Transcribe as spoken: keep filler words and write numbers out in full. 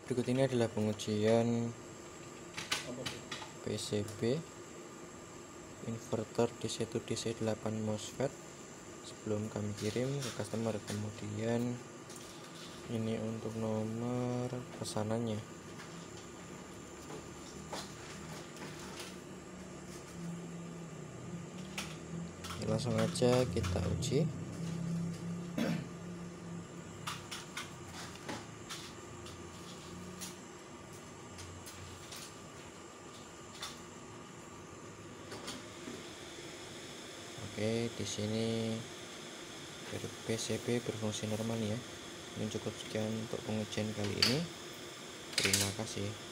Berikut ini adalah pengujian P C B inverter D C to D C delapan MOSFET sebelum kami kirim ke customer. Kemudian ini untuk nomor pesanannya. Langsung aja kita uji. Oke, di sini dari P C B berfungsi normal ya. Ini cukup sekian untuk pengujian kali ini. Terima kasih.